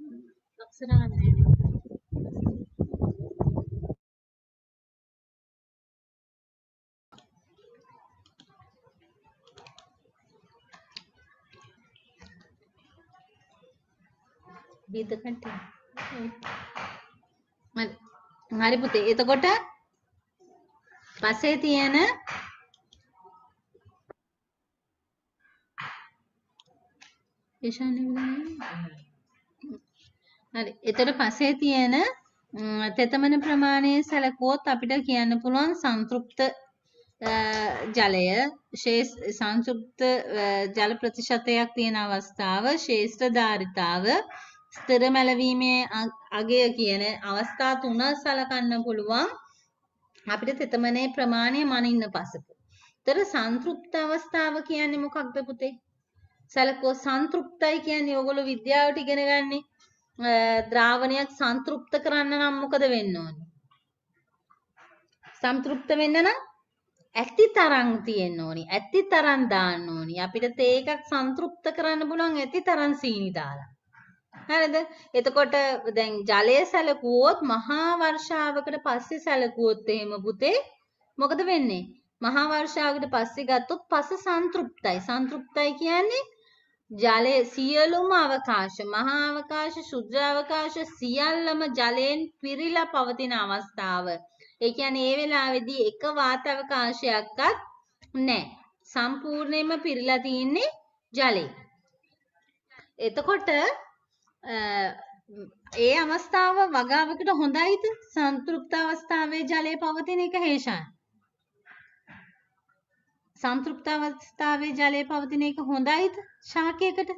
අක්ෂරාන්නේ බීතකට හරි පුතේ එතකොට පස්සේ තියෙන හරි එතකොට පස්සේ තියෙන තෙතමන ප්‍රමාණය සැලකුවොත් අපිට කියන්න පුළුවන් සංතෘප්ත ජලය සංතෘප්ත ජල ප්‍රතිශතයක් තියෙන අවස්ථාව ශේෂ්ඨ ධාරිතාව ස්ථිර මැලවීමේ අගය කියන අවස්ථා තුන සලකන්න පුළුවන් අපිට තෙතමනේ ප්‍රමාණය මනින්න පසක. ඒතර සංතෘප්ත අවස්ථාව කියන්නේ මොකක්ද පුතේ? සැලකුව සංතෘප්තයි කියන්නේ ඔයගොල්ලෝ විද්‍යාවට ඉගෙන ගන්නේ ද්‍රාවණයක් සංතෘප්ත කරන්න නම් මොකද වෙන්න ඕනේ? සංතෘප්ත වෙන්න නම් ඇති තරම් තියෙන්න ඕනි. ඇති තරම් දාන්න ඕනි. අපිට තේ එකක් සංතෘප්ත කරන්න පුළුවන් ඇති තරම් සීනි දාලා. හරිද? එතකොට දැන් ජලය සැලකුවොත් මහා වර්ෂාවකට පස්සේ සැලකුවොත් එහෙම පුතේ මොකද වෙන්නේ? මහා වර්ෂාවකට පස්සේ ගත්තොත් පස සංතෘප්තයි. සංතෘප්තයි කියන්නේ ජලයේ සියලුම අවකාශ මහා අවකාශ ශුද්ධ අවකාශ සියල්ලම ජලයෙන් පිරීලා පවතින අවස්ථාව. ඒ කියන්නේ ඒ වෙලාවේදී එක වාත අවකාශයක්වත් නැහැ. සම්පූර්ණයෙන්ම පිරීලා තියෙන්නේ ජලය. එතකොට ඒ අවස්ථාව වගාවකට හොඳයිද? සංතෘප්ත අවස්ථාවේ ජලය පවතින එක හේෂාන්. සංතෘප්ත අවස්ථාවේ ජලය පවතින එක හොඳයිද ශාකයකට?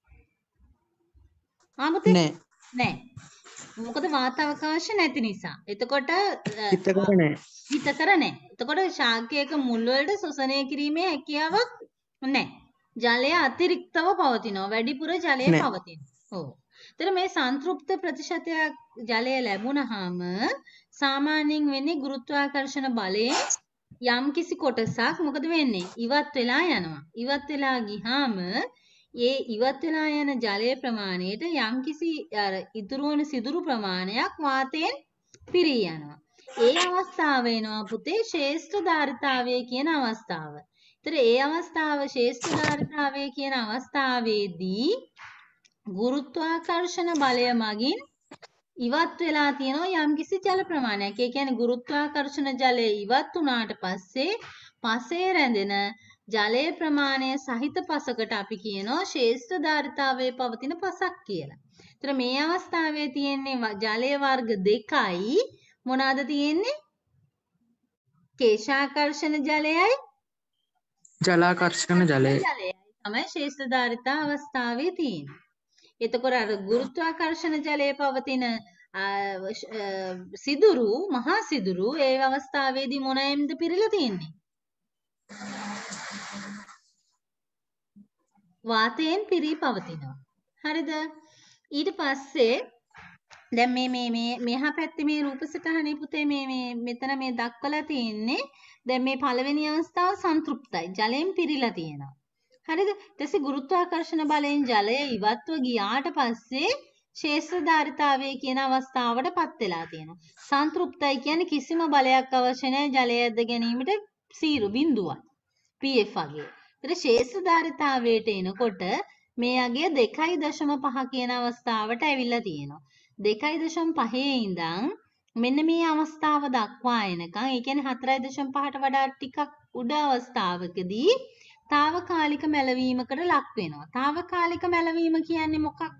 ආමුතේ නෑ. මොකද වාත අවකාශ නැති නිසා. එතකොට හිතකර නෑ. හිතකර නෑ. එතකොට ශාකයක මුල් වලට ශෝෂණය කිරීමේ හැකියාවක් නෑ. ජලය අතිරික්තව පවතිනවා. වැඩිපුර ජලය පවතිනවා. ඔව්. ඒතර මේ සංතෘප්ත ප්‍රතිශතයක් ජලය ලැබුණාම සාමාන්‍යයෙන් වෙන්නේ ගුරුත්වාකර්ෂණ බලයෙන් යම් කිසි කොටසක් මොකද වෙන්නේ? ඉවත් වෙලා යනවා. ඉවත් වෙලා ගියාම ඒ ඉවත් වෙලා යන ජලයේ ප්‍රමාණයට යම් කිසි අර ඉතුරු වන සිදුරු ප්‍රමාණයක් වාතයෙන් පිරී යනවා. ඒ අවස්ථාව වෙනවා පුතේ ශේෂ්ඨ ධාරිතාවය කියන අවස්ථාව. ඒතර ඒ අවස්ථාව ශේෂ්ඨ ධාරිතාවය කියන අවස්ථාවේදී ගුරුත්වාකර්ෂණ බලය මගින් ඉවත් වෙලා තියෙනවා යම්කිසි ජල ප්‍රමාණයක්. ඒ කියන්නේ ගුරුත්වාකර්ෂණ ජලය ඉවත් වුණාට පස්සේ පසේ රැඳෙන ජලයේ ප්‍රමාණය සහිත පසකට අපි කියනවා ශේෂ්ඨ ධාරිතාවයේ පවතින පසක් කියලා. ඒතර මේ අවස්ථාවේ තියෙන්නේ ජලයේ වර්ග දෙකයි. මොනවාද තියෙන්නේ? කේශාකර්ෂණ ජලයයි ජලාකර්ෂණ ජලයයි තමයි ශේෂ්ඨ ධාරිතා අවස්ථාවේ තියෙන්නේ. එතකොට අර ගුරුත්වාකර්ෂණ ජලයේ පවතින සිදුරු මහා සිදුරු ඒ අවස්ථාවේදී මොනයින්ද පිරීලා තියෙන්නේ? වාතයෙන් පිරී පවතිනවා. හරිද? ඊට පස්සේ දැන් මේ මෙහා පැත්තේ මේ රූපසටහනේ පුතේ මේ මෙතන මේ දක්වලා තියෙන්නේ දැන් මේ පළවෙනි අවස්ථාව සංතෘප්තයි. ජලයෙන් පිරීලා තියෙනවා. හරිද? ඊට පස්සේ ගුරුත්වාකර්ෂණ බලයෙන් ජලය ඉවත්ව ගියාට පස්සේ ශේෂ්ඨ ධාරිතාවය කියන අවස්ථාවටපත් වෙලා තියෙනවා. සංතෘප්තයි කියන්නේ කිසිම බලයක් අවශ්‍ය නැහැ ජලය ඇද ගැනීමට 0 බිඳුවක්. pF අගය. ඒතර ශේෂ්ඨ ධාරිතාවයට එනකොට මේ අගය 2.5 කියන අවස්ථාවට ඇවිල්ලා තියෙනවා. 2.5 ඉඳන් මෙන්න මේ අවස්ථාව දක්වා එනකන් ඒ කියන්නේ 4.5ට වඩා ටිකක් උඩ අවස්ථාවකදී తాවකාලික මැලවීමකට ලක් වෙනවා. తాවකාලික මැලවීම කියන්නේ මොකක්ද?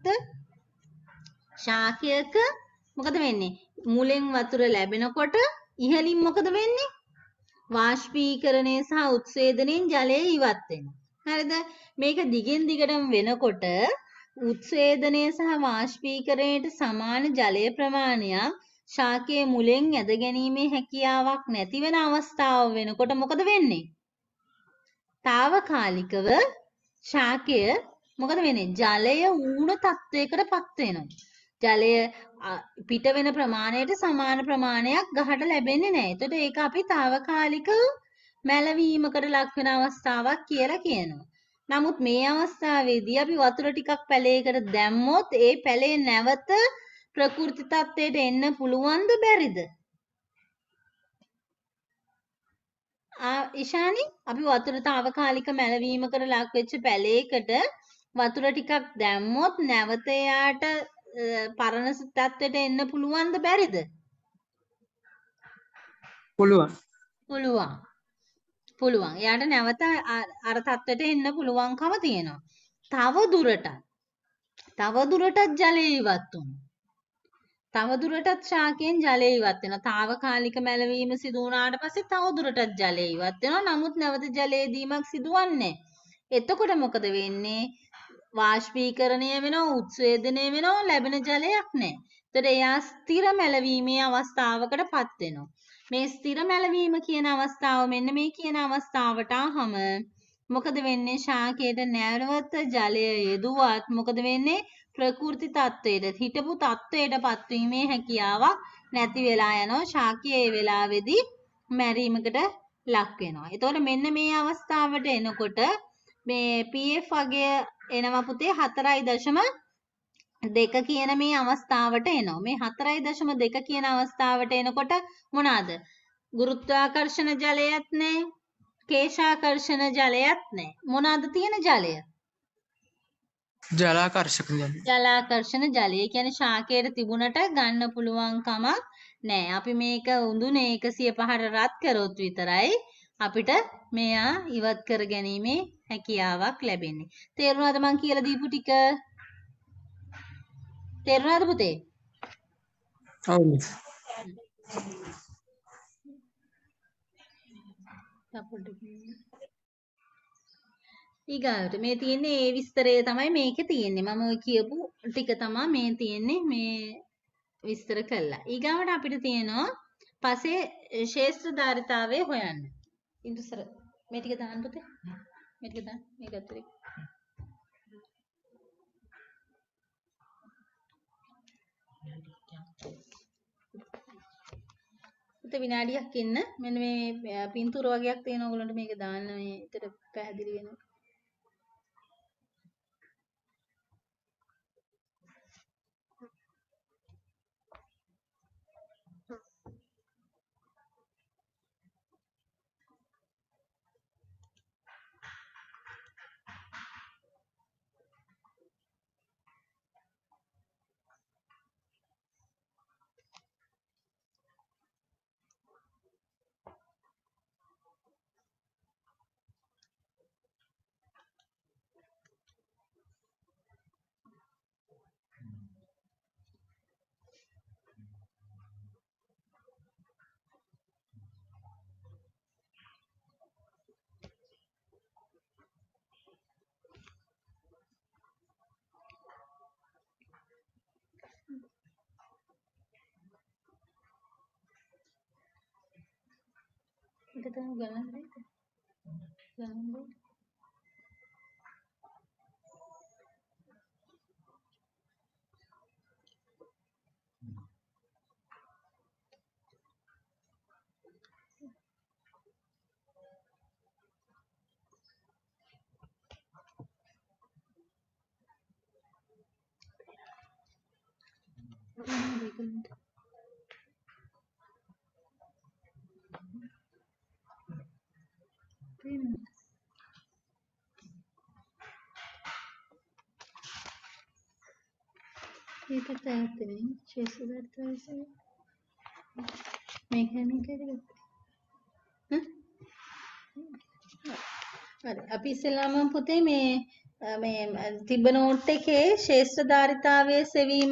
ශාකයක මොකද වෙන්නේ? මුලෙන් වතුර ලැබෙනකොට ඉහළින් මොකද වෙන්නේ? වාෂ්පීකරණය සහ උත්සේදනයෙන් ජලය ඉවත් වෙනවා. හරිද? මේක දිගින් දිගටම වෙනකොට උත්සේදනය සහ වාෂ්පීකරණයට සමාන ජලය ප්‍රමාණයක් ශාකයේ මුලෙන් ඇද ගැනීමේ හැකියාවක් නැති වෙන අවස්ථාව වෙනකොට මොකද වෙන්නේ? తాවකාලිකව ශාකය මොකද වෙන්නේ? ජලය ඌණ තත්වයකටපත් වෙනවා. ජලය පිට වෙන ප්‍රමාණයට සමාන ප්‍රමාණයක් ගහට ලැබෙන්නේ නැහැ. එතකොට ඒක අපි తాවකාලික මැලවීමකට ලක් වෙන අවස්ථාවක් කියලා කියනවා. නමුත් මේ අවස්ථාවේදී අපි වතුර ටිකක් පැලයකට දැම්මොත් ඒ පැලේ නැවත ප්‍රකෘති තත්ත්වයට එන්න පුළුවන්ද බැරිද? ඉෂානි අපි වතුර తాවකාලික මැලවීමකට ලක් වෙච්ච පැලයකට වතුර ටිකක් දැම්මොත් නැවත එයාට පරණ තත්ත්වයට එන්න පුළුවන්ද බැරිද? පුළුවන්. පුළුවන්. පුළුවන්. එයාට නැවත අර තත්ත්වයට එන්න පුළුවන්කම තියෙනවා. තව දුරටත් ජලය ඉවත් වුණා. තව දුරටත් ශාකයෙන් ජලය ඉවත් වෙනවා. తాවකාලික මැලවීම සිදු වුණාට පස්සේ තව දුරටත් ජලය ඉවත් වෙනවා. නමුත් නැවත ජලයේ දීමක් සිදුවන්නේ. එතකොට මොකද වෙන්නේ? වාෂ්පීකරණය වෙනවා, උත්සේදනය වෙනවා, ලැබෙන ජලයක් නැහැ. ඒතර එයා ස්ථිර මැලවීමේ අවස්ථාවකටපත් වෙනවා. මේ ස්ථිර මැලවීම කියන අවස්ථාව මෙන්න මේ කියන අවස්ථාවට ආවම මොකද වෙන්නේ? ශාකයට නැවත ජලය යෙදුවත් මොකද වෙන්නේ? ප්‍රකෘති තත්ත්වයට හිටපු තත්ත්වයට පත්වීමේ හැකියාවක් නැති වෙලා යනවා. ශාකය ඒ වෙලාවේදී මැරීමකට ලක් වෙනවා. එතකොට මෙන්න මේ අවස්ථාවට එනකොට මේ PF අගය එනවා පුතේ 4.2 කියන මේ අවස්ථාවට එනවා. මේ 4.2 කියන අවස්ථාවට එනකොට මොනවාද? ගුරුත්වාකර්ෂණ ජලයත් නැහැ. කේශාකර්ෂණ ජලයත් නැහැ. මොනවාද තියෙන ජලය? ජලාකර්ෂක ජලය. ජලාකර්ෂණ ජලය කියන්නේ ශාකයට තිබුණට ගන්න පුළුවන් කමක් නැහැ. අපි මේක උඳුනේ 105ට රත් කරොත් විතරයි අපිට මෙයා ඉවත් කර ගැනීමේ හැකියාවක් ලැබෙන්නේ. තේරුණාද මං කියලා දීපු ටික? තේරුණාද පුතේ? ඔව් මිස්. ඊගාවට මේ තියෙන්නේ ඒ විස්තරය තමයි මේකේ තියෙන්නේ. මම ඔය කියපු ටික තමයි මේ තියෙන්නේ මේ විස්තර කළා. ඊගාවට අපිට තියෙනවා පස්සේ ශේෂ්ත්‍ර ධාරිතාවය හොයන්න. ඉන්දුසර මේ ටික දාන්න පුතේ. මේ ටික දාන්න. මේක ඇතුලේ. පුතේ විනාඩියක් ඉන්න. මෙන්න මේ පින්තූර වගේක් තියෙන ඕගොල්ලන්ට මේක දාන්න මේ ඊට පැහැදිලි වෙනවා. ඒක තමයි ගණන් දෙක. ගණන් දෙක. ඒකට ඇත්තනේ ශේෂ්ත්‍රාර්ථ විශ්ය මේක හරි අපි ඉස්සෙල්ලාම පුතේ මේ තිබ්බ නෝට් එකේ ශේෂ්ත්‍ර ධාරිතාවයේ සෙවීම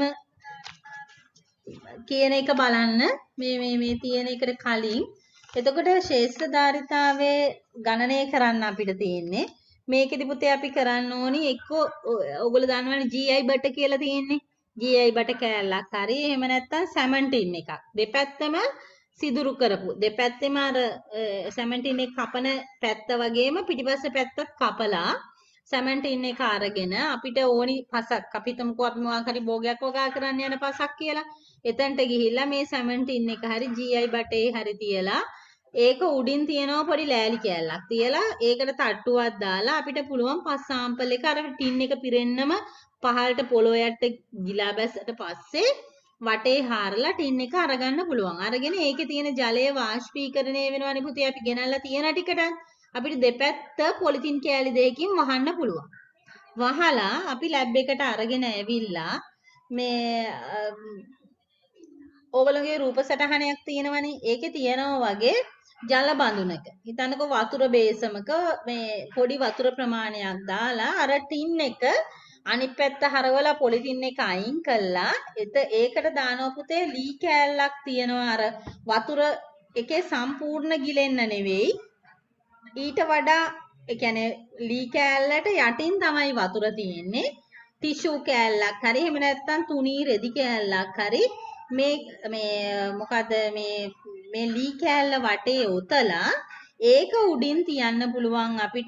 කියන එක බලන්න මේ තියෙන එකට කලින් එතකොට ශේෂ්ත්‍ර ධාරිතාවයේ ගණනය කරන්න අපිට තියෙන්නේ මේකෙදි පුතේ අපි කරන්න ඕනි එක්ක ඔයගොල්ලෝ දන්නවනේ GI බට කියලා තියෙන්නේ GI බට කෑල්ලක් හරි එහෙම නැත්නම් සැමන්ටින් එකක් දෙපැත්තම සිදුරු කරපු දෙපැත්තෙම අර සැමන්ටින් එක කපන පැත්ත වගේම පිටිපස්ස පැත්තත් කපලා සැමන්ටින් එක අරගෙන අපිට ඕනි පසක් අපි හිතමුකෝ අපි මොකක් හරි භෝගයක් වගා කරන්න යන පසක් කියලා එතනට ගිහිල්ලා මේ සැමන්ටින් එක හරි GI බටේ හරි තියලා ඒක උඩින් තියෙනවා පොඩි ලෑලි කෑල්ලක් තියලා ඒකට තට්ටුවක් දාලා අපිට පුළුවන් පස් සාම්පල් එක අර ටින් එක පිරෙන්නම පහළට පොළොයට ගිලා බැස්සට පස්සේ වටේ හාරලා ටින් එක අරගන්න පුළුවන්. අරගෙන ඒකේ තියෙන ජලය වාෂ්පීකරණය වෙනවනේ පුතේ අපි ගෙනල්ලා තියෙන ටිකට අපිට දෙපැත්ත පොලිතින් කෑලි දෙකකින් වහන්න පුළුවන්. වහලා අපි ලැබ් එකට අරගෙන ඇවිල්ලා මේ ඕගොල්ලෝගේ රූප සටහනයක් තියෙනවනේ. ඒකේ තියෙනවා වගේ ජල බඳුනක. හිතන්නකෝ වතුර බේසමක මේ පොඩි වතුර ප්‍රමාණයක් දාලා අර ටින් එක අනිත් පැත්ත හරවලා පොලිතින් එක අයින් කළා. ඒකට දානවා පුතේ ලී කෑල්ලක් තියෙනවා අර වතුර එකේ සම්පූර්ණ ගිලෙන්න නෙවෙයි. ඊට වඩා ඒ කියන්නේ ලී කෑල්ලට යටින් තමයි වතුර තියෙන්නේ. ටිෂු කෑල්ලක් හරි එහෙම නැත්නම් තුනී රෙදි කෑල්ලක් හරි මේ මොකද මේ ලී කෑල්ල වටේ ඔතලා ඒක උඩින් තියන්න පුළුවන් අපිට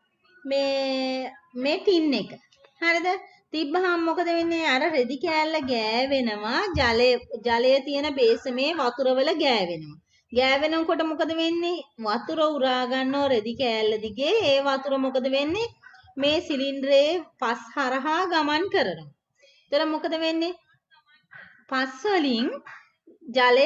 මේ ටින් එක. හරිද? තිබ්බහම මොකද වෙන්නේ? අර රෙදි කෑල්ල ගෑවෙනවා ජලය තියෙන බේසමේ වතුරවල ගෑවෙනවා. ගෑවෙනකොට මොකද වෙන්නේ? වතුර උරා ගන්නව රෙදි කෑල්ල දිගේ. ඒ වතුර මොකද වෙන්නේ? මේ සිලින්ඩරේ පස් හරහා ගමන් කරනවා. එතන මොකද වෙන්නේ? පස් වලින් ජලය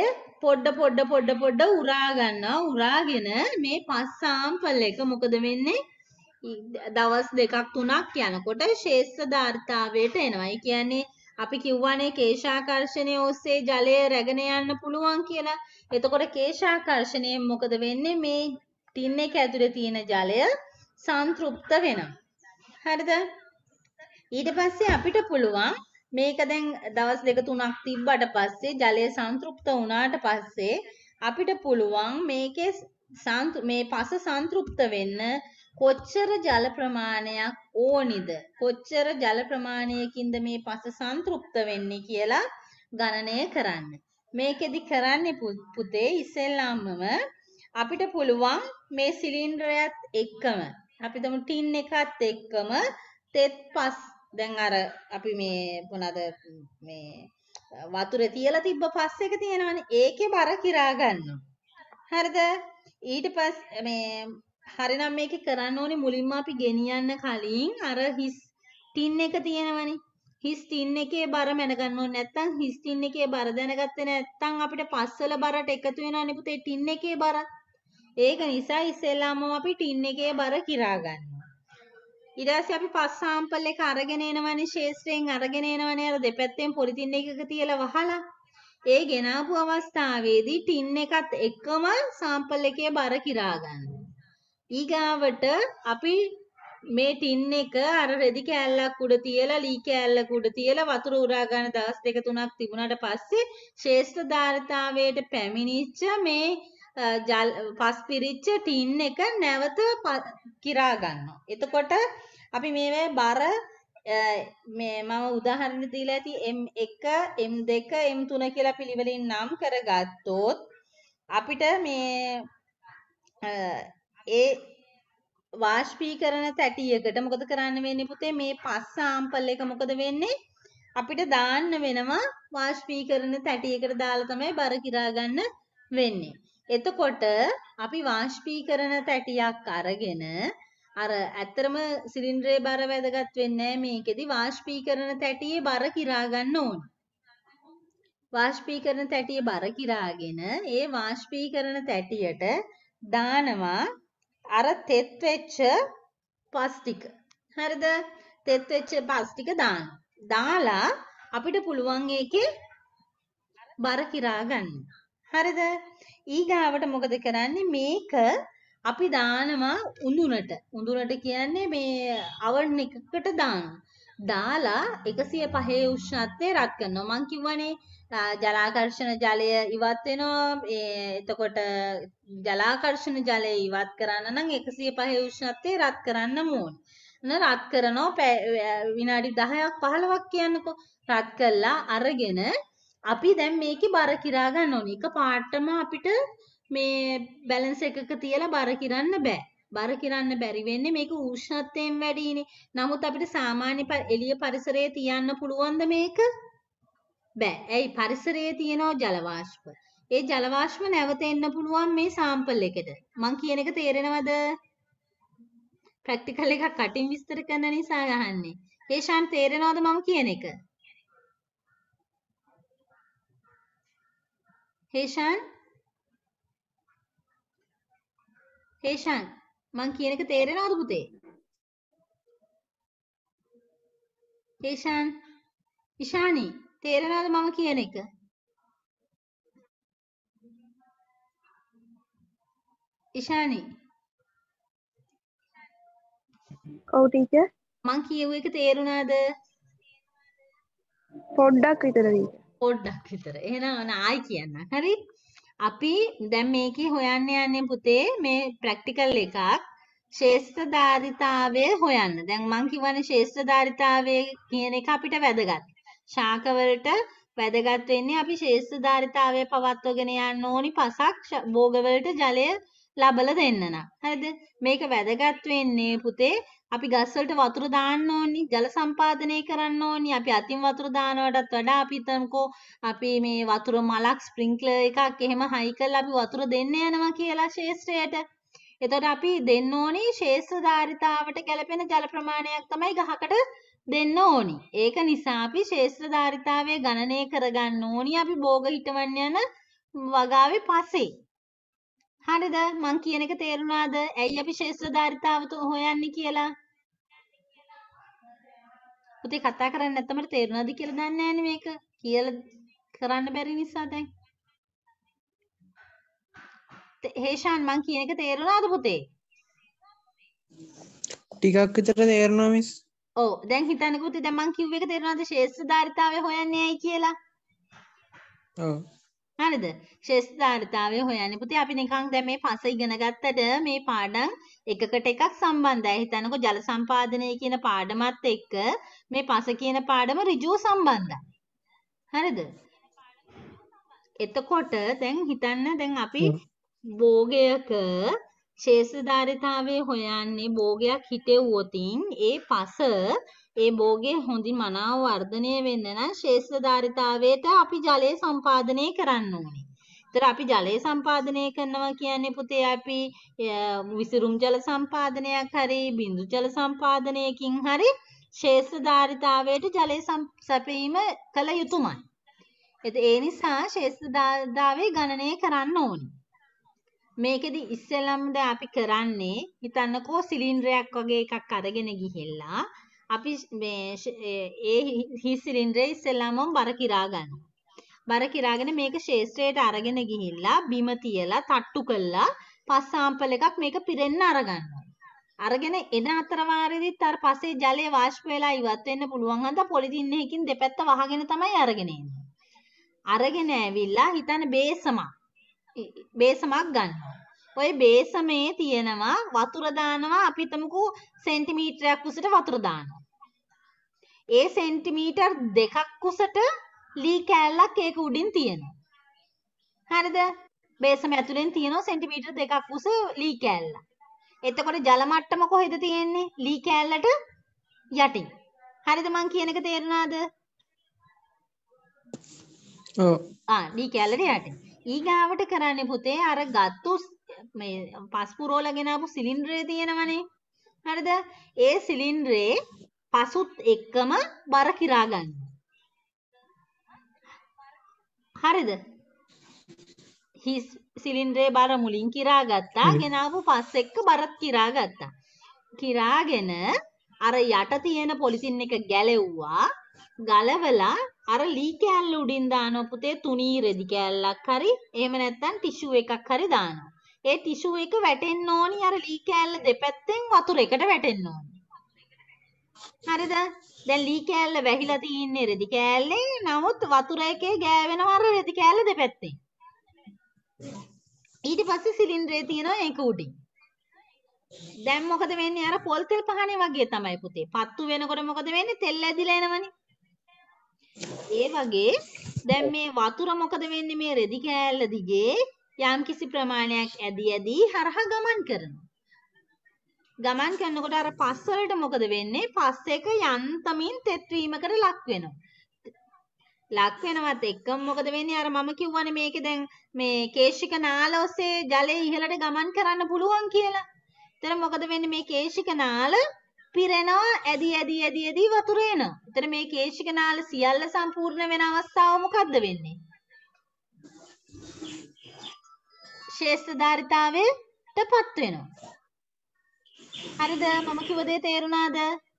පොඩ උරා ගන්නවා. උරාගෙන මේ පස් සාම්පල් එක මොකද වෙන්නේ? දවස් දෙකක් තුනක් යනකොට ශේෂ්ඨ ධාරිතාවයට එනවා. ඒ කියන්නේ අපි කිව්වනේ කේශාකර්ෂණය ඔස්සේ ජලය රැගෙන යන්න පුළුවන් කියලා. එතකොට කේශාකර්ෂණයෙන් මොකද වෙන්නේ? මේ ටින් එක ඇතුලේ තියෙන ජලය සංතෘප්ත වෙනවා. හරිද? ඊට පස්සේ අපිට පුළුවන් මේක දැන් දවස් දෙක තුනක් තිබ්බට පස්සේ ජලය සංතෘප්ත වුණාට පස්සේ අපිට පුළුවන් මේකේ මේ පස සංතෘප්ත වෙන්න කොච්චර ජල ප්‍රමාණයක් ඕනිද? කොච්චර ජල ප්‍රමාණයකින්ද මේ පස සංතෘප්ත වෙන්නේ කියලා ගණනය කරන්න. මේකෙදි කරන්නේ පුතේ ඉස්සෙල්ලාමම අපිට පුළුවන් මේ සිලින්ඩරයත් එක්කම අපි තමු ටින් එකත් එක්කම තෙත් පස් දැන් අර අපි මේ මොනවාද මේ වතුරේ තියලා තිබ්බ පස් එක තියෙනවනේ ඒකේ බර කිරා ගන්නවා. හරිද? ඊට පස්සේ මේ හරිනම් මේක කරන්න ඕනේ මුලින්ම අපි ගෙනියන්න කලින් අර හිස් ටින් එක තියෙනවනේ. හිස් ටින් එකේ බර මැනගන්න ඕනේ. නැත්නම් හිස් ටින් එකේ බර දැනගත්තේ නැත්නම් අපිට පස්වල බරට එකතු වෙනවනේ පුතේ ටින් එකේ බර. ඒක නිසා ඉස්සෙල්ලාම අපි ටින් එකේ බර කිරා ගන්නවා. ඊට පස්සේ අපි පස් සාම්පල් එක අරගෙන එනවනේ ශේෂ්ත්‍රයෙන් අරගෙන එනවනේ අර දෙපැත්තෙන් පොලිතින් එකක තියලා වහලා. ඒ ගෙනාපු අවස්ථාවේදී ටින් එකත් එක්කම සාම්පල් එකේ බර කිරා ගන්නවා. ඊගාවට අපි මේ ටින් එක අර රෙදි කෑල්ලක් උඩ තියලා ලී කෑල්ලක් උඩ තියලා වතුර උරා ගන්න දවස් දෙක තුනක් තිබුණාට පස්සේ ශේෂ්ඨ ධාරිතාවයට පැමිණිච්ච මේ පස් පිරිච්ච ටින් එක නැවත කිරා ගන්නවා. එතකොට අපි මේවේ බර මේ මම උදාහරණ දීලා ඇති M1 M2 M3 කියලා පිළිවෙලින් නම් කරගත්තොත් අපිට මේ ඒ වාෂ්පීකරණ තැටියකට මොකද කරන්න වෙන්නේ පුතේ මේ පස් සාම්පල් එක මොකද වෙන්නේ අපිට දාන්න වෙනවා වාෂ්පීකරණ තැටියකට දාලා තමයි බර කිරා ගන්න වෙන්නේ. එතකොට අපි වාෂ්පීකරණ තැටියක් අරගෙන අර ඇත්තරම සිලින්ඩරේ බර වැදගත් වෙන්නේ නැහැ මේකෙදි වාෂ්පීකරණ තැටියේ බර කිරා ගන්න ඕනේ. වාෂ්පීකරණ තැටියේ බර කිරාගෙන ඒ වාෂ්පීකරණ තැටියට දානවා අර තෙත් වෙච්ච පස් ටික. හරිද? තෙත් වෙච්ච පස් ටික දානවා. දාලා අපිට පුළුවන් ඒකේ බර කිරා ගන්න. හරිද? ඊගාවට මොකද කරන්නේ මේක අපි දානවා උඳුනට. උඳුනට කියන්නේ මේ oven එකකට දානවා. දාලා 105 උෂ්ණත්වයේ රත් කරනවා. මං කිව්වනේ ජලාකර්ෂණ ජලය ඉවත් වෙනවා. එතකොට ජලාකර්ෂණ ජලය ඉවත් කරන්න නම් 105 උෂ්ණත්වයේ රත් කරන්න ඕන. රත් කරනවා විනාඩි 10ක් 15ක් කියන්නකෝ. රත් කළා අරගෙන අපි දැන් මේකේ බර කිරා ගන්න ඕනේ. එක පාටම අපිට මේ බැලන්ස් එකක තියලා බර කිරන්න බෑ. බර කිරන්න බැරි වෙන්නේ මේක උෂ්ණත්වයෙන් වැඩිනේ. නමුත් අපිට සාමාන්‍ය එළිය පරිසරයේ තියන්න පුළුවන්ද මේක? බෑ. ඇයි පරිසරයේ තියෙනවා ජල වාෂ්ප. ඒ ජල වාෂ්ප නැවත එන්න පුළුවන් මේ සාම්පල් එකට. මං කියන එක තේරෙනවද? ප්‍රැක්ටිකල් එකක් කටින් විස්තර කරන නිසා අහන්නේ. හේෂාන් තේරෙනවද මම කියන එක? හේෂාන් මං කියන එක තේරෙනවද පුතේ? හේෂාන් ඉෂානි තේරෙනවද මම කියන එක? ඉෂානි ඔව් ටීචර් මං කියව එක තේරුණාද? පොඩ්ඩක් විතර ටීචර්. පොඩ්ඩක් විතර. එහෙනම් ආයි කියන්න. හරි? අපි දැන් මේකේ හොයන්න යන්නේ පුතේ මේ ප්‍රැක්ටිකල් එකක් ශේෂ්ඨධාරිතාවය හොයන්න. දැන් මං කියවනේ ශේෂ්ඨධාරිතාවය කියන එක අපිට වැදගත්. ශාකවලට වැදගත් වෙන්නේ අපි ශේෂ්ඨධාරිතාවය පවත්වගෙන යන්න ඕනි පසක් භෝගවලට ජලය ලබලා දෙන්න නම්. හරිද? මේක වැදගත් වෙන්නේ පුතේ අපි ගස්වලට වතුර දාන්න ඕනි, ජල සම්පාදනය කරන්න ඕනි. අපි අතින් වතුර දානවටත් වඩා අපි හිතමුකෝ අපි මේ වතුර මලක් ස්ප්‍රින්ක්ලර් එකක් එහෙම හයි කරලා අපි වතුර දෙන්න යනවා කියලා ශේෂ්ත්‍රයට. එතකොට අපි දෙන්න ඕනි ශේෂ්ත්‍රධාරිතාවට ගැලපෙන ජල ප්‍රමාණයක් තමයි ගහකට දෙන්න ඕනි. ඒක නිසා අපි ශේෂ්ත්‍රධාරිතාවය ගණනය කරගන්න ඕනි අපි භෝග හිටවන්න යන වගාවේ පස්සේ. හරිද? මං කියන එක තේරුණාද? ඇයි අපි ශේෂ්ත්‍රධාරිතාව හොයන්නේ කියලා? පුතේ කතා කරන්නේ නැත්නම් මට තේරුණාද කියලා දන්නේ නැහැනේ මේක. කියලා කරන්න බැරි නිසා දැන්. හේෂාන් මං කියන එක තේරුණාද පුතේ? ටිකක් විතර තේරෙනවා මිස්. ඔව් දැන් හිතන්නකෝ පුතේ දැන් මං කිව්ව එක තේරුණාද ශේෂ්ත්‍රධාරිතාවය හොයන්නේ ඇයි කියලා? ඔව්. හරිද? ශේෂ්ත්‍රධාරිතාවය හොයන්නේ පුතේ අපි නිකන් දැන් මේ පස ඉගෙන ගත්තට මේ පාඩම් එකකට එකක් සම්බන්ධයි. හිතන්නකෝ ජල සම්පාදනය කියන පාඩමත් එක්ක මේ පස කියන පාඩම ඍජුව සම්බන්ධයි. හරිද? එතකොට දැන් හිතන්න දැන් අපි භෝගයක ශේෂ්ත්‍රධාරිතාවය හොයන්නේ භෝගයක් හිටෙව්වොතින් ඒ පස ඒ භෝගයේ හොඳින් මනාව වර්ධනය වෙන්න නම් ශේෂ්ත්‍රධාරිතාවයට අපි ජලය සම්පාදනය කරන්න ඕනේ. ඒතර අපි ජලය සම්පාදනය කරනවා කියන්නේ පුතේ අපි විසිරුම් ජල සම්පාදනයක් හරි බිඳු ජල සම්පාදනයකින් හරි ශේෂ්ත්‍රධාරිතාවයට ජලය සැපීම කළ යුතුමයි. ඒ නිසා ශේෂ්ත්‍රධාරිතාවය ගණනය කරන්න ඕනේ. මේකෙදි ඉස්සෙල්ලම දැන් අපි කරන්නේ හිතන්නකෝ සිලින්ඩරයක් වගේ එකක් අරගෙන ගිහිල්ලා අපි මේ ඒ හිස් සිලින්ඩරේ ඉස්සෙල්ලාම බර කිරා ගන්නවා. බර කිරාගෙන මේක ශේෂ්ත්‍රයට අරගෙන ගිහිල්ලා බිම තියලා තට්ටු කළා පස් සාම්පල් එකක් මේක පිරෙන්න අරගන්නවා. අරගෙන එන අතර වාරෙදිත් අර පස්සේ ජලය වාෂ්ප වෙලා ඉවත් වෙන්න පුළුවන් හන්ද පොලිතින් එකකින් දෙපැත්ත වහගෙන තමයි අරගෙන එන්නේ. අරගෙන ඇවිල්ලා හිතන්න බේසමක් ගන්නවා. ඔය බේසමේ තියෙනවා වතුර දානවා අපි හිතමුකෝ සෙන්ටිමීටරයක් උසට වතුර දානවා. ඒ සෙන්ටිමීටර් දෙකක් උසට ලී කෑල්ලක් ඒක උඩින් තියෙනවා. හරිද? බේසම ඇතුලෙන් තියෙනවා සෙන්ටිමීටර් දෙකක් උස ලී කෑල්ල. එතකොට ජල මට්ටම කොහෙද තියෙන්නේ? ලී කෑල්ලට යටින්. හරිද මං කියන එක තේරුණාද? ඔව්. ලී කෑල්ලට යටින්. ඊගාවට කරන්නේ පුතේ අර ගත්තු මේ පස් පුරවලාගෙන ආපු සිලින්ඩරේ තියෙනවනේ. හරිද? ඒ සිලින්ඩරේ පසුත් එක්කම බර කිරා ගන්නවා. හරිද? හිස් සිලින්ඩරේ බර මුලින් කිරා ගත්තා. ගෙනාවු පස් එක්ක බරත් කිරා ගත්තා. කිරාගෙන අර යට තියෙන පොලිතින් එක ගැලෙව්වා. ගලවලා අර ලී කෑල්ල උඩින් දානවා පුතේ තුනී රෙදි කෑල්ලක් හරි එහෙම නැත්නම් ටිෂු එකක් හරි දානවා. ඒ ටිෂු එක වැටෙන්න ඕනි අර ලී කෑල්ල දෙපැත්තෙන් වතුර එකට වැටෙන්න ඕනි. හරිද? දැන් ලී කෑල්ල වැහිලා තින්නේ රෙදි කෑල්ලේ නමුත් වතුර එකේ ගෑවෙනවා අර රෙදි කෑල්ල දෙපැත්තෙන්. ඊට පස්සේ සිලින්ඩරේ තියෙනවා ඒක උඩින්. දැන් මොකද වෙන්නේ අර පොල් තෙල් පහනේ වගේ තමයි පුතේ. පත්තු වෙනකොට මොකද වෙන්නේ? තෙල් ඇදිලා එනවනේ. ඒ වගේ දැන් මේ වතුර මොකද වෙන්නේ මේ රෙදි කෑල්ල දිගේ යම්කිසි ප්‍රමාණයක් ඇදි හරහා ගමන් කරනවා. ගමන් කරනකොට අර පස් වලට මොකද වෙන්නේ? පස් එක යන්තමින් තෙත් වීමකට ලක් වෙනවා. ලක් වෙනවත් එක්කම මොකද වෙන්නේ? අර මම කිව්වනේ මේකේ දැන් මේ කේශික නාල ඔස්සේ ජලය ඉහළට ගමන් කරන්න පුළුවන් කියලා. එතන මොකද වෙන්නේ? මේ කේශික නාල පිරෙනවා ඇදී වතුර එනවා. එතන මේ කේශික නාල සියල්ල සම්පූර්ණ වෙන අවස්ථාව මොකද්ද වෙන්නේ? ශේෂ්ඨධාරිතාවයටපත් වෙනවා. හරිද? මම කිව්ව දේ තේරුණාද?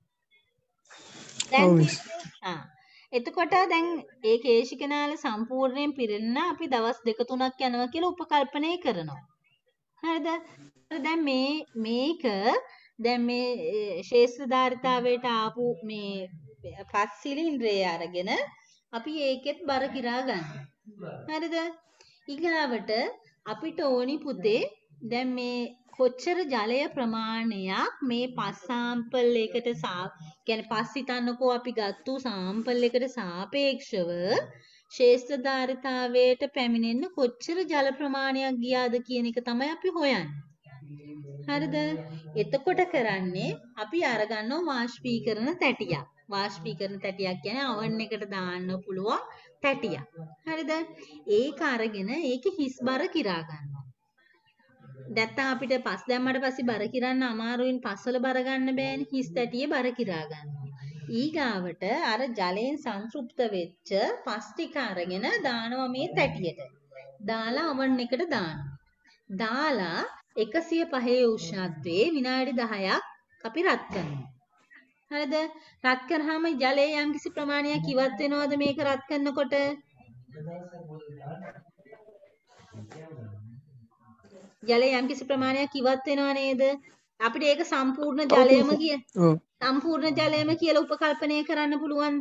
දැන් එතකොට දැන් ඒ කේශික නාල සම්පූර්ණයෙන් පිරෙන්න අපි දවස් 2-3ක් යනවා කියලා උපකල්පනය කරනවා. හරිද? දැන් මේක දැන් මේ ශේෂ්ඨධාරිතාවයට ආපු මේ පස් සිලින්ඩරය අරගෙන අපි ඒකෙත් බර කිරා ගන්නවා. හරිද? ඊගාවට අපිට ඕනි පුතේ දැන් මේ කොච්චර ජලය ප්‍රමාණයක් මේ පස් සාම්පල් එකට කියන්නේ පස් හිතන්නකෝ අපි ගත්තු සාම්පල් එකට සාපේක්ෂව ශේෂ්ඨධාරිතාවයට පැමිණෙන්න කොච්චර ජල ප්‍රමාණයක් ගියාද කියන එක තමයි අපි හොයන්නේ. හරිද? එතකොට කරන්නේ අපි අරගන්නවා වාෂ්පීකරණ තැටියක්. වාෂ්පීකරණ තැටියක් කියන්නේ oven එකට දාන්න පුළුවන් තැටියක්. හරිද? ඒක අරගෙන ඒක හිස් බර කිරා ගන්නවා. නැත්තම් අපිට පස් දැම්මට පස්සේ බර කිරන්න අමාරුයින් පස්වල බර ගන්න බෑනේ. හිස් තැටියේ බර කිරා ගන්නවා. ඊගාවට අර ජලයෙන් සංතෘප්ත වෙච්ච පස් ටික අරගෙන දානවා මේ තැටියට. දාලා oven එකට දානවා. දාලා 105 උෂ්ණත්වයේ විනාඩි 10ක් අපි රත් කරනවා. හරිද? රත් කරාම ජලයේ යම්කිසි ප්‍රමාණයක් ඉවත් වෙනවද මේක රත් කරනකොට? ජලයේ යම්කිසි ප්‍රමාණයක් ඉවත් වෙනව නේද? අපිට ඒක සම්පූර්ණ ජලයම සම්පූර්ණ ජලයම කියලා උපකල්පනය කරන්න පුළුවන්ද?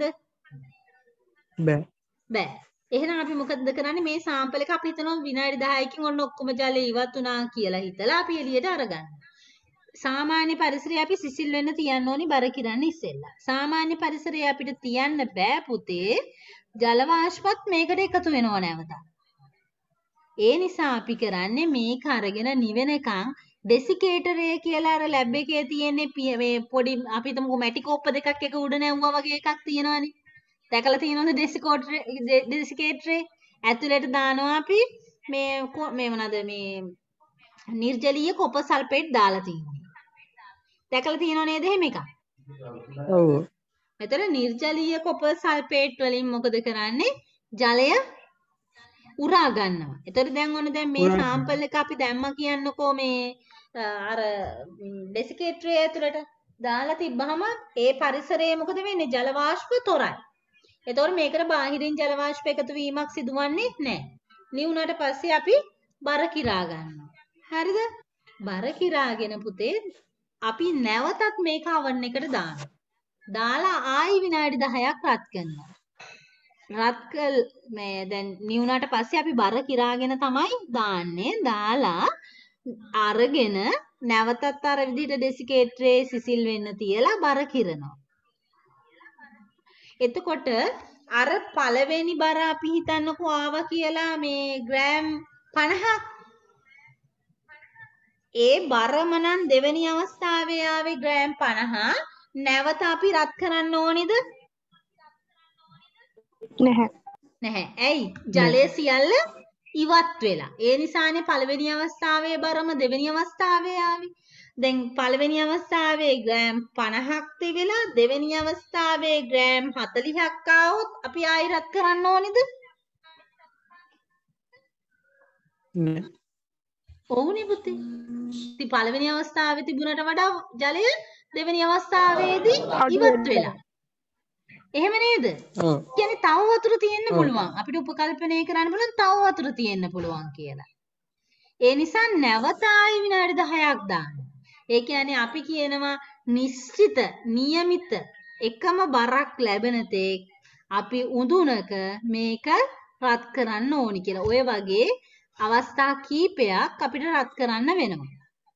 බෑ. එහෙනම් අපි මොකද කරන්නේ? මේ සාම්පල් එක අපි හිතනවා විනාඩි 10කින් ඔන්න ඔක්කොම ජලය ඉවත් වුණා කියලා හිතලා අපි එළියට අරගන්නවා. සාමාන්‍ය පරිසරයේ අපි සිසිල් වෙන්න තියන්න ඕනි බර කිරන්න ඉස්සෙල්ලා. සාමාන්‍ය පරිසරයේ අපිට තියන්න බෑ පුතේ. ජල වාෂ්පත් මේකට එකතු වෙනව නැවත. ඒ නිසා අපි කරන්නේ මේක අරගෙන නිවෙනකන් ඩෙසිකේටරය කියලා අර ලැබ් එකේ තියෙන්නේ මේ පොඩි අපි හිතමුකෝ මැටි කෝප්ප දෙකක් එක උඩ නැවුවා වගේ එකක් තියෙනවනේ. දැකලා තියෙනවද ඩෙසිකේටරේ? ඇතුළට දානවා අපි මේ මොනවාද මේ නිර්ජලීය කොපර් සල්ෆේට් දාලා තියෙනවා. දැකලා තියෙනව නේද එහෙම එකක්? ඔව්. එතන නිර්ජලීය කොපර් සල්ෆේට් වලින් මොකද කරන්නේ? ජලය උරා ගන්නවා. එතකොට දැන් ඔන්න දැන් මේ සාම්පල් එක අපි දැම්මා කියන්නකෝ මේ අර ඩෙසිකේටරේ ඇතුළට දාලා තිබ්බහම ඒ පරිසරයේ මොකද වෙන්නේ? ජල වාෂ්ප තොරයි. එතකොට මේකට බාහිරින් ජල වාෂ්ප එකතු වීමක් සිදුවන්නේ නැහැ. නිවුනට පස්සේ අපි බර කිරා ගන්නවා. හරිද? බර කිරාගෙන පුතේ අපි නැවතත් මේක oven එකට දානවා. දාලා ආයි විනාඩි 10ක් රත් කරනවා. මේ දැන් නිවුනට පස්සේ අපි බර කිරාගෙන තමයි දාන්නේ. දාලා අරගෙන නැවතත් අර විදිහට ඩෙසිකේටරේ සිසිල් වෙන්න තියලා බර කිරනවා. එතකොට අර පළවෙනි බර අපි හිතන්නකෝ ආවා කියලා මේ ග්‍රෑම් 50ක්. ඒ බරම නම් දෙවෙනි අවස්ථාවේ ආවේ ග්‍රෑම් 50. නැවත අපි රත් කරන්න ඕනේද? නැහැ. ඇයි? ජලය සියල්ල ඉවත් වෙලා. ඒ නිසානේ පළවෙනි අවස්ථාවේ බරම දෙවෙනි අවස්ථාවේ ආවේ. දැන් පළවෙනි අවස්ථාවේ ග්‍රෑම් 50ක් තිබිලා දෙවෙනි අවස්ථාවේ ග්‍රෑම් 40ක් ආවොත් අපි ආයෙ රත් කරන්න ඕනේද? නෑ. ඔව්නේ පුතේ. ඉතින් පළවෙනි අවස්ථාවේ තිබුණට වඩා ජලය දෙවෙනි අවස්ථාවේදී ඉවත් වෙලා. එහෙම නේද? ඔව්. කියන්නේ තව වතුර තියෙන්න පුළුවන්. අපිට උපකල්පනය කරන්න පුළුවන් තව වතුර තියෙන්න පුළුවන් කියලා. ඒ නිසා නැවත ආයි විනාඩි 10ක් දාන්න. ඒ කියන්නේ අපි කියනවා නිශ්චිත, નિયમિત එකම බරක් ලැබෙන තෙක් අපි උඳුනක මේක රත් කරන්න ඕනි කියලා. ඔය වගේ අවස්ථා කීපයක් අපිට රත් කරන්න වෙනවා.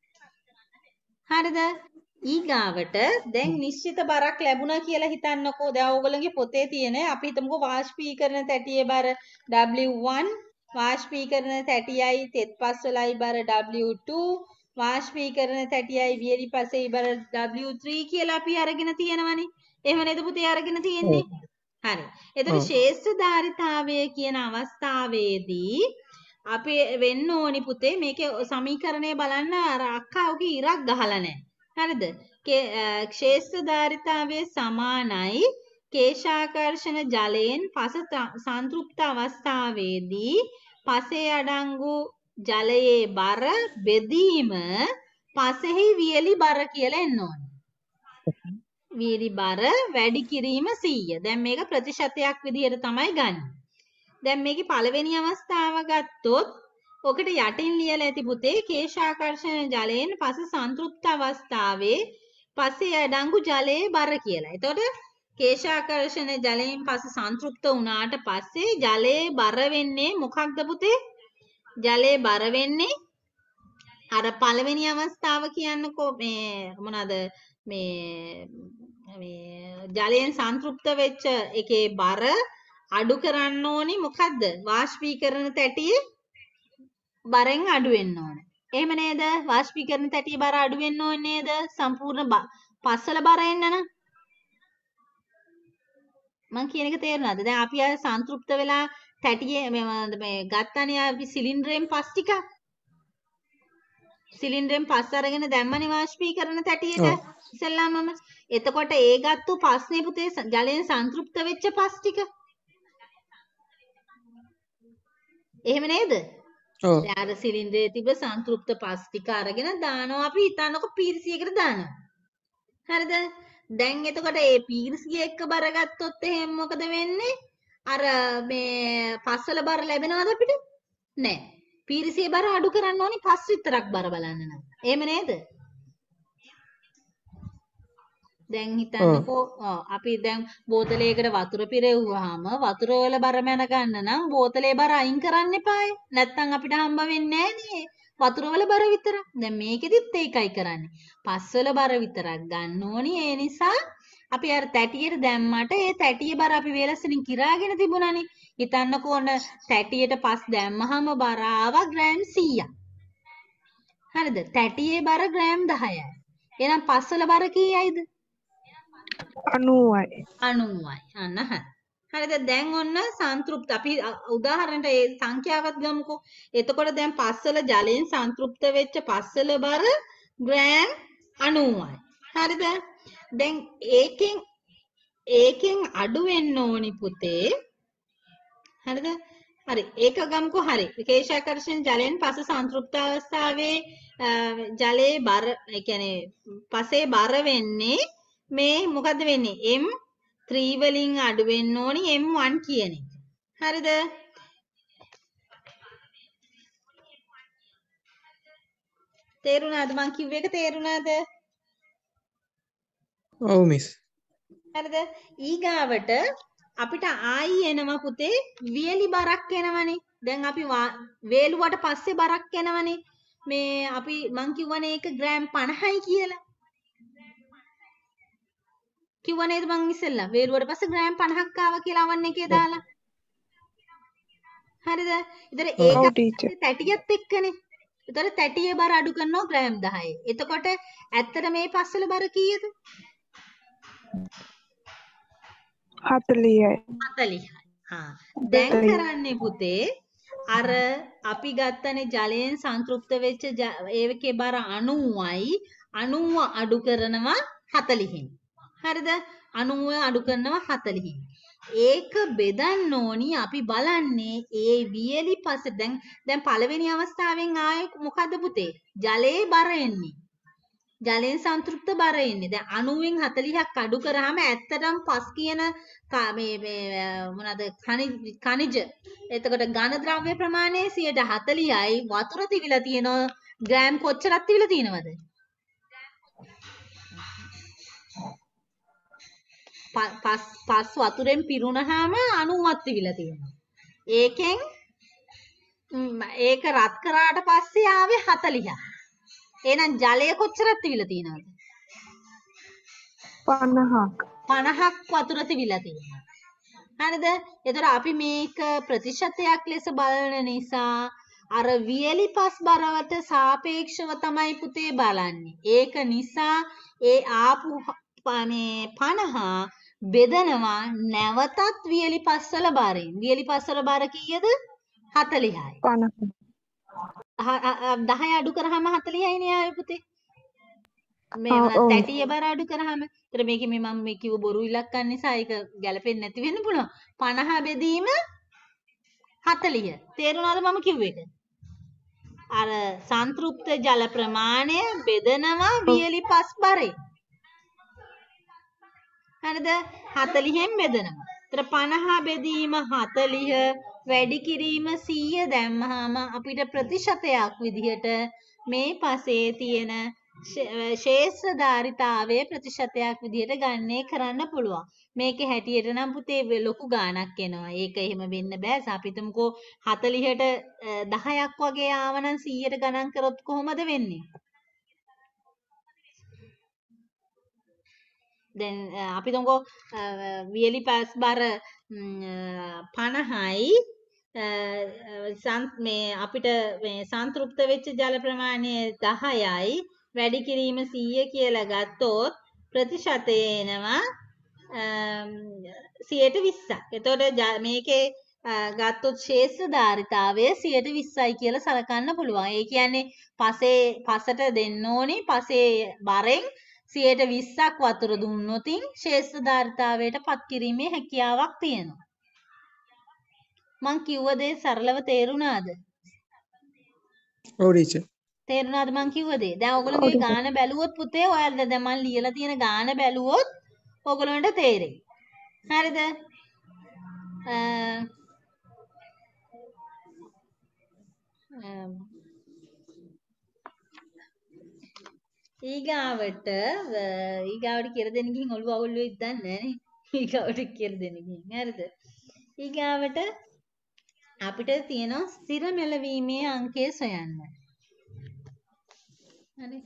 හරිද? ඊගාවට දැන් නිශ්චිත බරක් ලැබුණා කියලා හිතන්නකෝ. දැන් ඕගොල්ලන්ගේ පොතේ තියෙන අපි හිතමුකෝ වාෂ්පීකරණ තැටියේ බර W1 වාෂ්පීකරණ තැටියයි තෙත්පස් වලයි බර W2 වාෂ්පීකරණ තැටියයි වියලි පසෙයි බර W3 කියලා අපි අරගෙන තියෙනවනේ. එහෙම නේද පුතේ අරගෙන තියෙන්නේ? හරි. එතකොට ඔව් ශේෂ්ඨධාරිතාවය කියන අවස්ථාවේදී අපි වෙන්න ඕනි පුතේ මේකේ සමීකරණය බලන්න අර අක්කා ඔගේ ඉරක් ගහලා නැහැ. හරිද? ශේෂ්ඨධාරිතාවයේ සමානයි කේශාකර්ෂණ ජලයෙන් පස සංතෘප්ත අවස්ථාවේදී පසේ අඩංගු ජලයේ බර බෙදීම පසෙහි වියලි බර කියලා එන්න ඕනේ. වියලි බර වැඩි කිරීම 100. දැන් මේක ප්‍රතිශතයක් විදිහට තමයි ගන්න. දැන් මේකේ පළවෙනි අවස්ථාව ගත්තොත් ඔකට යටින් ලියලා ඇති පුතේ කේශාකර්ෂණ ජලයෙන් පස සංතෘප්ත අවස්ථාවේ පසේ අඩංගු ජලයේ බර කියලා. එතකොට කේශාකර්ෂණ ජලයෙන් පස සංතෘප්ත වුණාට පස්සේ ජලයේ බර වෙන්නේ මොකක්ද පුතේ? ජලයේ බර වෙන්නේ අර පළවෙනි අවස්ථාව කියන්නකෝ මේ මොනවාද මේ ජලයෙන් සංතෘප්ත වෙච්ච එකේ බර අඩු කරන්න ඕනි මොකද්ද? වාෂ්පීකරණ තැටියේ බරෙන් අඩු වෙන්න ඕනේ. එහෙම නේද? වාෂ්පීකරණ තැටියේ බර අඩු වෙන්න ඕනේ නේද? සම්පූර්ණ පස්වල බර එන්න නම් මං කියන එක තේරුණාද? දැන් අපි අර සංතෘප්ත වෙලා තැටියේ මේ ගත්තනේ අපි සිලින්ඩරෙන් පස් ටික. සිලින්ඩරෙන් පස් අරගෙන දැම්මනේ වාෂ්පීකරණ තැටියට. ඉස්සෙල්ලාමම එතකොට ඒ ගත්තු පස්නේ පුතේ ජලයෙන් සංතෘප්ත වෙච්ච පස් ටික. එහෙම නේද? ඔව් දැන් අර සිලින්ඩරේ තිබ්බ සංතෘප්ත පස් ටික අරගෙන දානවා අපි හිතන්නකො පීරිසියකට දානවා. හරිද? දැන් එතකොට මේ පීරිසිය එක්ක බර ගත්තොත් එහෙනම් මොකද වෙන්නේ? අර මේ පස්වල බර ලැබෙනවද අපිට? නෑ. පීරිසියේ බර අඩු කරන්න ඕනි පස් විතරක් බර බලන්න නම්. එහෙම නේද? දැන් හිතන්නකෝ අපි දැන් බෝතලයකට වතුර පිරෙව්වහම වතුර වල බර මැන ගන්න නම් බෝතලේ බර අයින් කරන්න එපායි. නැත්තම් අපිට හම්බ වෙන්නේ නෑනේ. වතුර වල බර විතරක්. දැන් මේකෙදිත් ඒකයි කරන්නේ. පස් වල බර විතරක් ගන්න ඕනි. ඒ නිසා අපි අර තැටියට දැම්මට ඒ තැටියේ බර අපි වේලස්සනින් කිරාගෙන තිබුණානේ. හිතන්නකෝ ඔන්න තැටියට පස් දැම්මහම බර ආවා ග්‍රෑම් 100ක්. හරිද? තැටියේ බර ග්‍රෑම් 10යි. එහෙනම් පස් වල බර කීයයිද? 90යි. 90යි. අන්න හරි. හරිද? දැන් ඔන්න සංතෘප්ත අපි උදාහරණයට ඒ සංඛ්‍යාවත් ගමුකෝ. එතකොට දැන් පස්වල ජලයෙන් සංතෘප්ත වෙච්ච පස්වල බර ග්‍රෑම් 90යි. හරිද? දැන් ඒකෙන් අඩු වෙන්න ඕනි පුතේ. හරිද? හරි. ඒක ගමුකෝ හරි. කේශාකර්ෂණ ජලයෙන් පස සංතෘප්ත අවස්ථාවේ ජලයේ බර ඒ කියන්නේ පසේ බර වෙන්නේ මේ මොකද්ද වෙන්නේ? M3 වලින් අඩු වෙන්න ඕනි M1 කියන එක. හරිද? තේරුණාද මං කිව්ව එක තේරුණාද? ඔව් මිස් හරිද? ඊගාවට අපිට ආයි එනවා පුතේ වියලි බරක් එනවනේ. දැන් අපි වේලුවට පස්සේ බරක් එනවනේ. මේ අපි මං කිව්වනේ ඒක ග්‍රෑම් 50යි කියලා. කිව්වා නේද මං ඉස්සෙල්ලා වේලුවට පස්සේ ග්‍රෑම් 50ක් ආවා කියලා අවන් එකේ දාලා. හරිද? ඉතින් ඔව් ඒක ටීචර්. තැටියත් එක්කනේ. ඒතර තැටියේ බර අඩු කරනවා ග්‍රෑම් 10යි. එතකොට ඇත්තට මේ පස්වල බර කීයද? 40යි. 40යි. දැන් කරන්නේ පුතේ අර අපි ගත්තනේ ජලයෙන් සංතෘප්ත වෙච්ච ඒකේ බර 90යි 90 අඩු කරනවා 40න්. හරිද? 90 අඩු කරනවා 40න්. ඒක බෙදන්න ඕනි අපි බලන්නේ ඒ වියලි පස දැන් පළවෙනි අවස්ථාවෙන් ආයේ මොකද පුතේ? ජලයේ බර එන්නේ. ජලයෙන් සංතෘප්ත බර එන්නේ. දැන් 90න් 40ක් අඩු කරාම ඇත්තටම පස් කියන මේ මොනවාද ඛනිජ එතකොට ඝන ද්‍රව්‍ය ප්‍රමාණය 140යි වතුර තිබිලා තියෙනවා ග්‍රෑම් කොච්චරක් තිබිලා තියෙනවද? පස් වතුරෙන් පිරුණාම 90ක් තිබිලා තියෙනවා. ඒකෙන් ඒක රත් කරාට පස්සේ ආවේ 40ක්. එහෙනම් ජලය කොච්චරක් තිබිලා තියෙනවද? 50ක්. 50ක් වතුර තිබිලා තියෙනවා. හරිද? ඒතර අපි මේක ප්‍රතිශතයක් ලෙස බලන නිසා අර වියලි පස් බරවට සාපේක්ෂව තමයි පුතේ බලන්නේ. ඒක නිසා ඒ ආපු මේ 50 බෙදනවා නැවතත් වියලි පස්වල බාරෙන්. වියලි පස්වල බාර කීයද? 40යි. 50. 10 අඩු කරාම 40යි නේ ආයේ පුතේ. මේ ඔව් වුණත් ඔව්. 30 බර අඩු කරාම. ඒතර මේකේ මම මේ කිව්ව බොරු ඉලක්කන් නිසා ඒක ගැලපෙන්නේ නැති වෙන්න පුළුවන්. 50 බෙදීම 40. තේරුණාද මම කිව්ව එක? අර සංතෘප්ත ජල ප්‍රමාණය බෙදනවා වියලි පස් බරේ. හරිද? 40න් බෙදනවා. ඒතර 50 බෙදීම 40 වැඩි කිරීම 100 දැම්මහම අපිට ප්‍රතිශතයක් විදිහට මේ පසේ තියෙන ශේෂ්ත්‍රධාරිතාවයේ ප්‍රතිශතයක් විදිහට ගන්නේ කරන්න පුළුවන්. මේකේ හැටියට නම් පුතේ ලොකු ගාණක් එනවා. ඒක එහෙම වෙන්න බෑ. අපි හිතමුකෝ 40ට 10ක් වගේ ආවනම් 100ට ගණන් කරොත් කොහොමද වෙන්නේ? දැන් අපි හිතමුකෝ වියලි පස් බර 50යි මේ අපිට මේ සංතෘප්ත වෙච්ච ජල ප්‍රමාණය 10යි වැඩි කිරීම 100 කියලා ගත්තොත් ප්‍රතිශතය එනවා 20ක්. එතකොට මේකේ ගත්තොත් ශේෂ්ත්‍ර ධාරිතාවය 20යි කියලා සලකන්න පුළුවන්. ඒ කියන්නේ පසට දෙන්න ඕනි පසේ බරෙන් 20ක් වතුර දුන්නොතින් ශේෂ්ත්‍ර ධාරිතාවයට පත් කිරීමේ හැකියාවක් තියෙනවා. මං කිව්ව දේ සරලව තේරුණාද? ඔව් ටීචර්. තේරුණාද මං කිව්ව දේ? දැන් ඔයගොල්ලෝගේ ගාන බැලුවොත් පුතේ ඔයාලට දැන් මං ලියලා තියෙන ගාන බැලුවොත් ඔයගොල්ලන්ට තේරෙයි. හරිද? ඊගාවට කියලා දෙන්න ගිහින් ඔළුව අවුල් වෙයිද දන්නේ නැහැ නේ. ඊගාවට කියලා දෙන්න ගිහින්. හරිද? ඊගාවට අපිට තියෙනවා ස්ථිර මෙලවීමේ අංකය සොයන්න. හරි.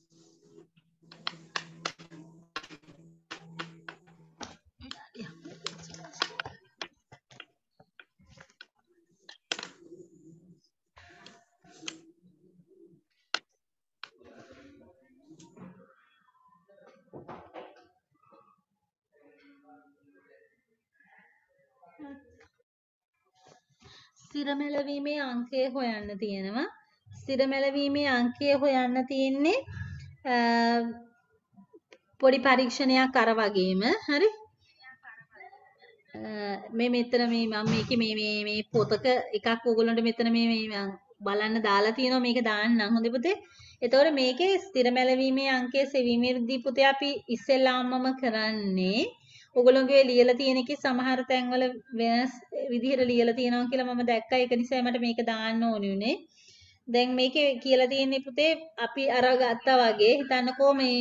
ස්ථිර මෙලවීමේ අංකය හොයන්න තියෙනවා. ස්ථිර මෙලවීමේ අංකය හොයන්න තියෙන්නේ පොඩි පරීක්ෂණයක් අර වගේම. හරි. මේ මෙතන මේ මම මේකේ මේ පොතක එකක් ඕගොල්ලන්ට මෙතන මේ බලන්න දාලා තියෙනවා. මේක දාන්නම් හොඳේ පුතේ. එතකොට මේකේ ස්ථිර මෙලවීමේ අංකය සෙවීමේදී පුතේ අපි ඉස්සෙල්ලාමම කරන්නේ ඔයගොල්ලෝගේ ලියලා තියෙන එකේ සමහර තැන්වල වෙනස් විදිහට ලියලා තියෙනවා කියලා මම දැක්කා. ඒක නිසා මට මේක දාන්න ඕනි උනේ. දැන් මේකේ කියලා තියෙන්නේ පුතේ අපි අර ගත්තා වගේ හිතන්නකෝ මේ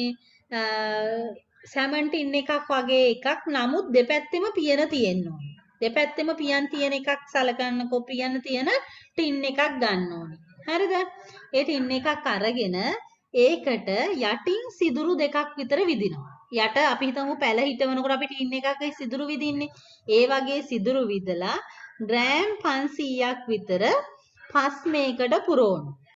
සැමන් ටින් එකක් වගේ එකක්. නමුත් දෙපැත්තෙම පියන තියෙන්න ඕනේ. දෙපැත්තෙම පියන් තියෙන එකක් සලකන්නකෝ පියන තියෙන ටින් එකක් ගන්න ඕනේ. හරිද? ඒ ටින් එකක් අරගෙන ඒකට යටින් සිදුරු දෙකක් විතර විදිනවා. යට අපි හිතමු පැල හිටවනකොට අපි ටින් එකක සිදුරු විදින්නේ. ඒ වගේ සිදුරු විදලා ග්‍රෑම් 500ක් විතර පස් මේකට පුරවනවා.